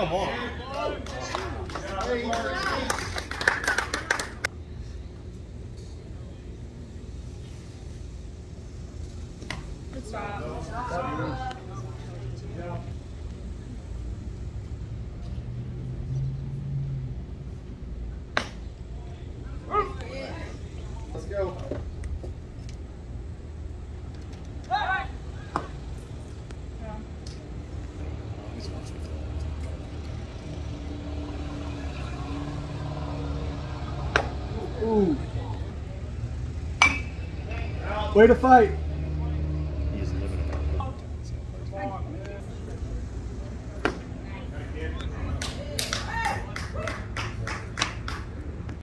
come on. Good stop. Let's go. Ooh. Way to fight. He's living in